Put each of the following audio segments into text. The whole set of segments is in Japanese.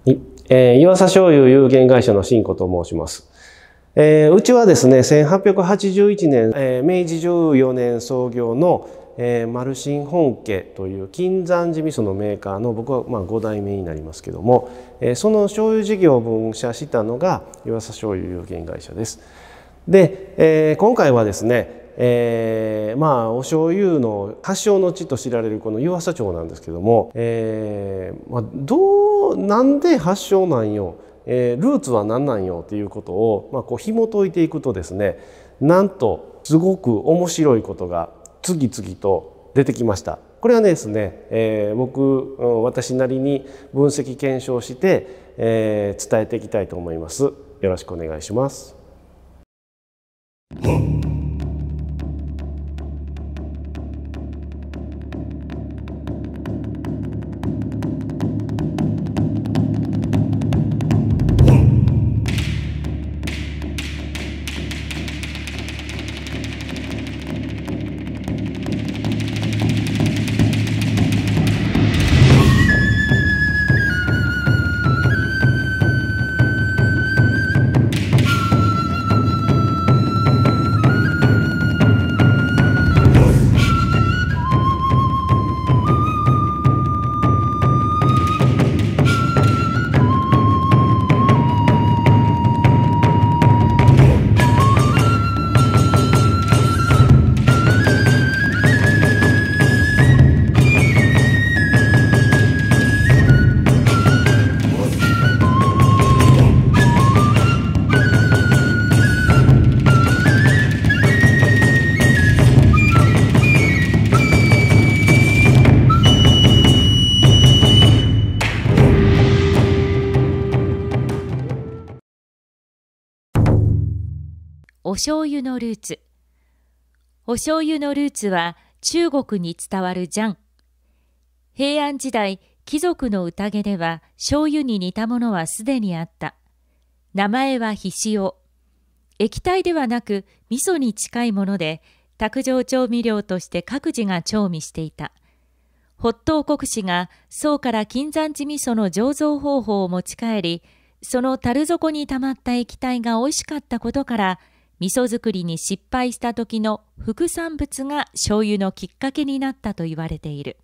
岩佐醤油有限会社の新子と申します。うちはですね、1881年、明治14年創業のマルシン本家という金山寺味噌のメーカーの僕は5代目になりますけども、その醤油事業を分社したのが岩佐醤油有限会社です。で、今回はですね、お醤油の発祥の地と知られるこの湯浅町なんですけども、なんで発祥なんよ、ルーツは何なんよっていうことを、こう紐解いていくとですね、なんとすごく面白いことが次々と出てきました。これはですね、私なりに分析検証して、伝えていきたいと思います。よろしくお願いします。 お醤油のルーツ。お醤油のルーツは中国に伝わる醤。平安時代、貴族の宴では醤油に似たものはすでにあった。名前はひしお。液体ではなく味噌に近いもので、卓上調味料として各自が調味していた。発東国師が宋から金山寺味噌の醸造方法を持ち帰り、その樽底にたまった液体が美味しかったことから、味噌作りに失敗した時の副産物が醤油のきっかけになったと言われている。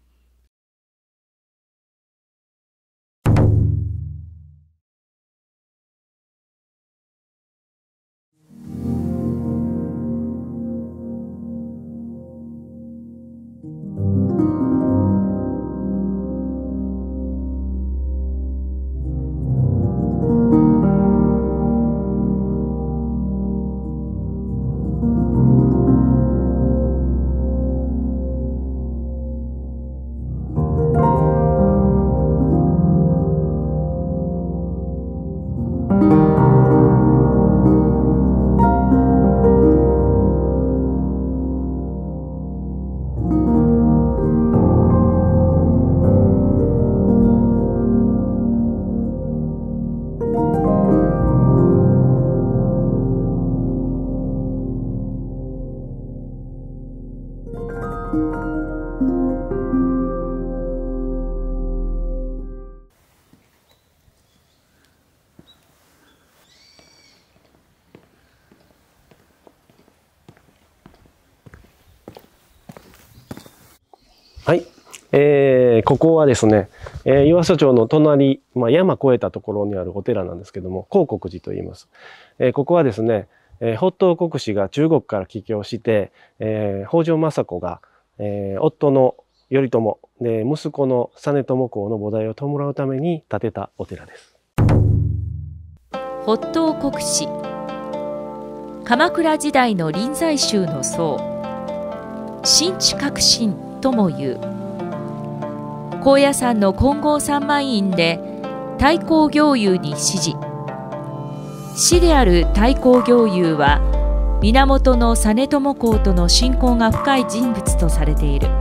はい、ここはですね、湯浅町の隣、山越えたところにあるお寺なんですけども、興国寺と言います。ここはですね、発東国師が中国から帰郷して、北条政子が、夫の頼朝で息子の実朝公の菩提を弔うために建てたお寺です。 発東国師、鎌倉時代の臨済宗の僧、真知革新ともいう高野山の金剛三万院で太閤行遊に師事。師である太閤行遊は源実朝公との親交が深い人物とされている。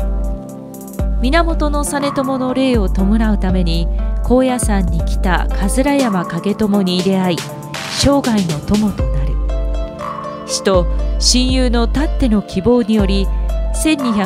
源実朝の霊を弔うために高野山に来た桂山景朝に出会い、生涯の友となる。師と親友のたっての希望により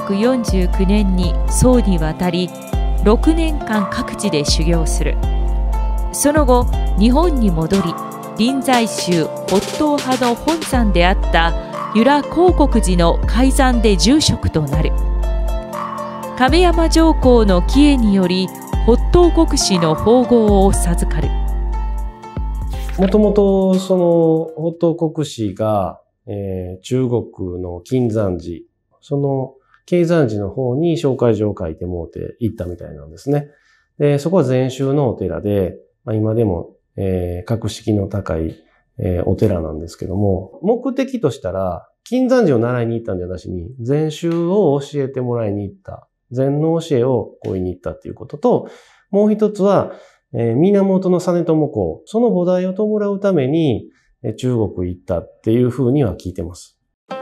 1249年に宋に渡り、6年間各地で修行する。 その後日本に戻り、臨済宗法頭派の本山であった由良興国寺の開山で住職となる。亀山上皇の帰依により法頭国師の宝号を授かる。 もともとその法頭国師が、中国の金山寺、その経山寺の方に紹介状を書いてもうて行ったみたいなんですね。で、そこは禅宗のお寺で、今でも、格式の高い、お寺なんですけども、目的としたら、金山寺を習いに行ったんじゃなしに、禅宗を教えてもらいに行った。禅の教えを講いに行ったっていうことと、もう一つは、源実朝公、その菩提を弔うために、中国行ったっていうふうには聞いてます。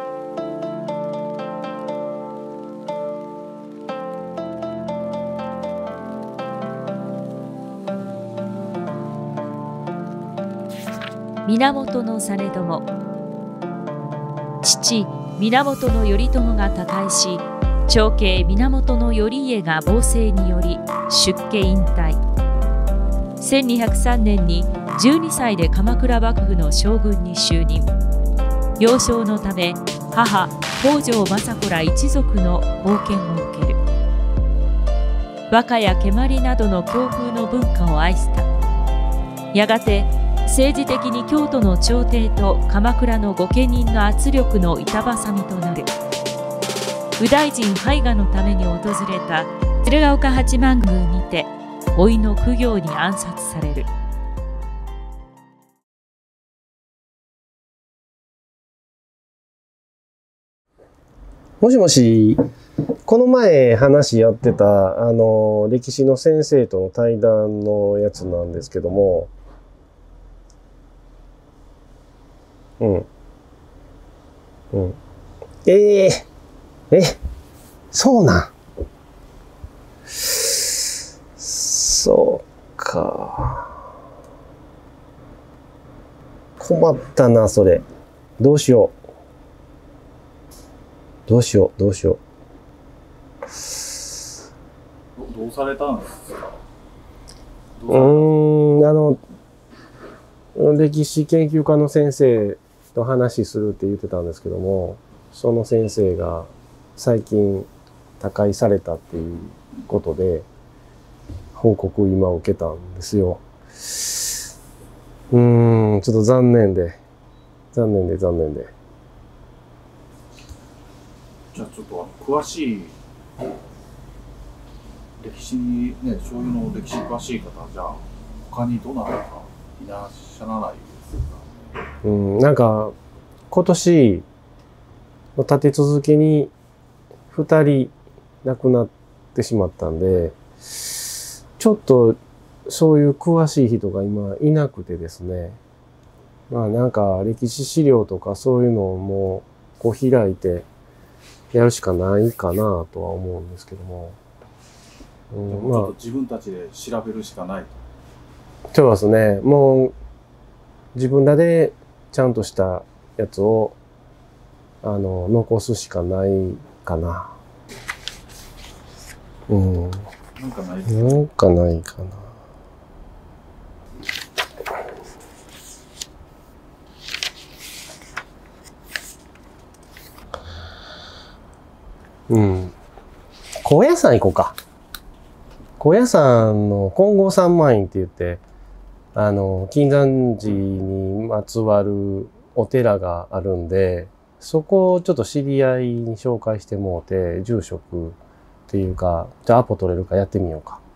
源実朝。父、源頼朝が他界し、長兄源頼家が暴政により出家引退。1203年に12歳で鎌倉幕府の将軍に就任。幼少のため母北条政子ら一族の封建を受ける。和歌や蹴鞠などの京風の文化を愛した。やがて政治的に京都の朝廷と鎌倉の御家人の圧力の板挟みとなる。右大臣拝賀のために訪れた鶴岡八幡宮にて甥の供養に暗殺される。 もしもし、この前話やってた歴史の先生との対談のやつなんですけども、そうなん。そうか。困ったな、それ。どうしよう。どうされたんですか？歴史研究家の先生と話するって言ってたんですけども、その先生が最近他界されたっていうことで報告を今受けたんですよ。ちょっと残念で。じゃあちょっと詳しい歴史にね、醤油の歴史詳しい方、じゃあ他にどなたかいらっしゃらないですか？なんか今年の立て続けに2人亡くなってしまったんで、ちょっとそういう詳しい人が今いなくてですね、なんか歴史資料とかそういうのをもうこう開いてやるしかないかなとは思うんですけども。ちょっと自分たちで調べるしかないと。そうですね。もう自分らでちゃんとしたやつを残すしかないかな。なんかないかな。高野山行こうか。高野山の金剛三万院って言って、金山寺にまつわるお寺があるんで、そこをちょっと知り合いに紹介してもうて、住職っていうか、じゃあアポ取れるかやってみようか。